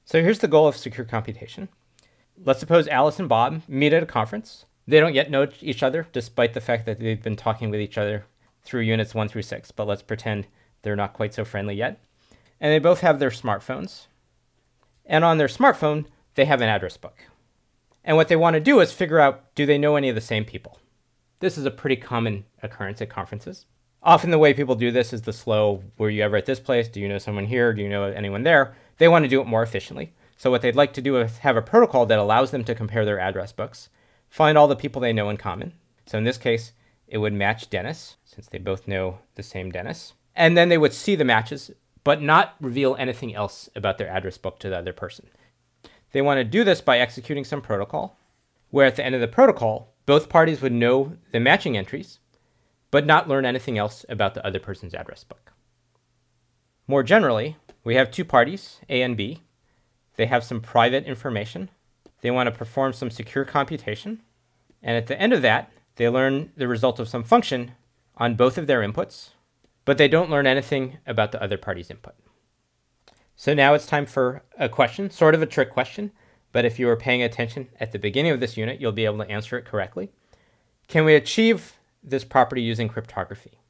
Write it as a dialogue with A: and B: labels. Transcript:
A: So here's the goal of secure computation. Let's suppose Alice and Bob meet at a conference. They don't yet know each other, despite the fact that they've been talking with each other through units 1 through 6, but let's pretend they're not quite so friendly yet. And they both have their smartphones. And on their smartphone, they have an address book. And what they want to do is figure out, do they know any of the same people? This is a pretty common occurrence at conferences. Often the way people do this is the slow, were you ever at this place? Do you know someone here? Do you know anyone there? They want to do it more efficiently. So what they'd like to do is have a protocol that allows them to compare their address books, find all the people they know in common. So in this case, it would match Dennis, since they both know the same Dennis. And then they would see the matches, but not reveal anything else about their address book to the other person. They want to do this by executing some protocol, where at the end of the protocol, both parties would know the matching entries, but not learn anything else about the other person's address book. More generally, we have two parties, A and B. They have some private information. They want to perform some secure computation. And at the end of that, they learn the result of some function on both of their inputs, but they don't learn anything about the other party's input. So now it's time for a question, sort of a trick question, but if you were paying attention at the beginning of this unit, you'll be able to answer it correctly. Can we achieve this property using cryptography?